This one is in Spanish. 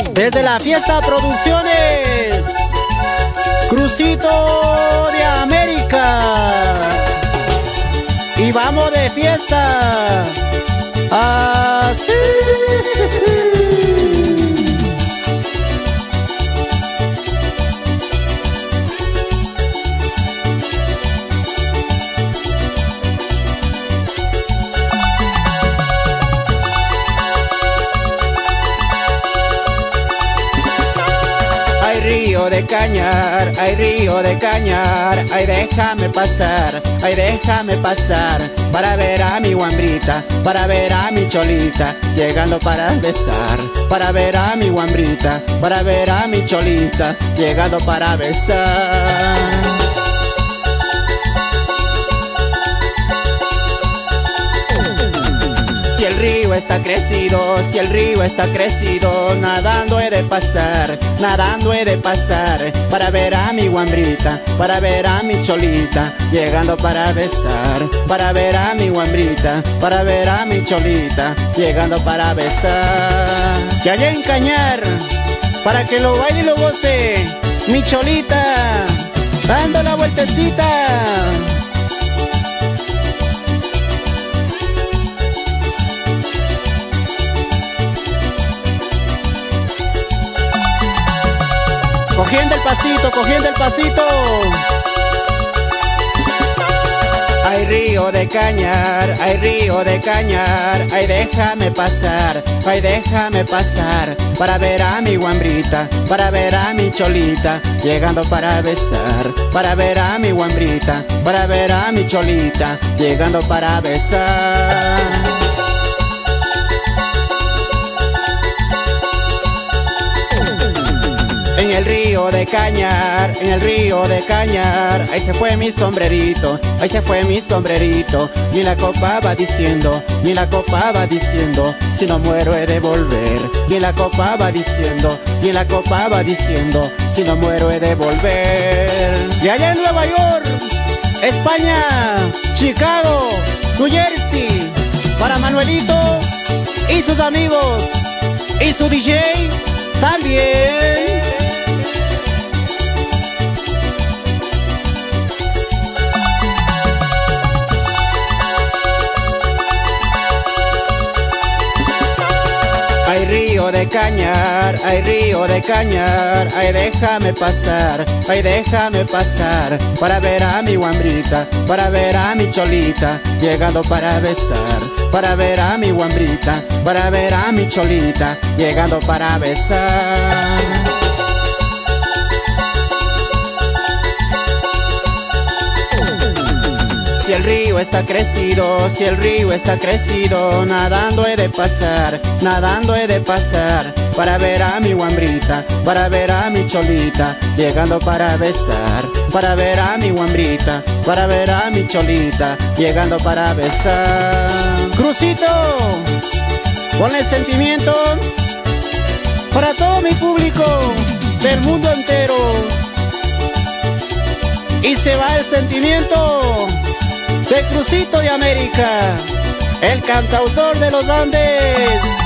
Desde la Fiesta Producciones, Crucito de América. Y vamos de fiesta. Así. Ay, río de cañar, ay, río de cañar, ay, déjame pasar, ay, déjame pasar, para ver a mi guambrita, para ver a mi cholita, llegando para besar, para ver a mi guambrita, para ver a mi cholita, llegando para besar. Si el río está crecido, si el río está crecido, nadando he de pasar, nadando he de pasar, para ver a mi guambrita, para ver a mi cholita, llegando para besar, para ver a mi guambrita, para ver a mi cholita, llegando para besar. Y allá en Cañar, para que lo baile y lo goce, mi cholita, dando la vueltecita. Cogiendo el pasito, cogiendo el pasito. Ay, río de cañar, ay, río de cañar, ay, déjame pasar, ay, déjame pasar, para ver a mi guambrita, para ver a mi cholita, llegando para besar, para ver a mi guambrita, para ver a mi cholita, llegando para besar. En el río de Cañar, en el río de Cañar, ahí se fue mi sombrerito, ahí se fue mi sombrerito. Ni la copa va diciendo, ni la copa va diciendo, si no muero he de volver. Ni la copa va diciendo, ni la copa va diciendo, si no muero he de volver. Y allá en Nueva York, España, Chicago, New Jersey, para Manuelito y sus amigos, y su DJ también. Ay, río de cañar, ay, río de cañar, ay, déjame pasar, ay, déjame pasar, para ver a mi guambrita, para ver a mi cholita, llegando para besar, para ver a mi guambrita, para ver a mi cholita, llegando para besar. Si el río está crecido, si el río está crecido, nadando he de pasar, nadando he de pasar, para ver a mi guambrita, para ver a mi cholita, llegando para besar, para ver a mi guambrita, para ver a mi cholita, llegando para besar. Crucito, ponle sentimiento para todo mi público del mundo entero. Y se va el sentimiento de Crucito de América, el cantautor de los Andes.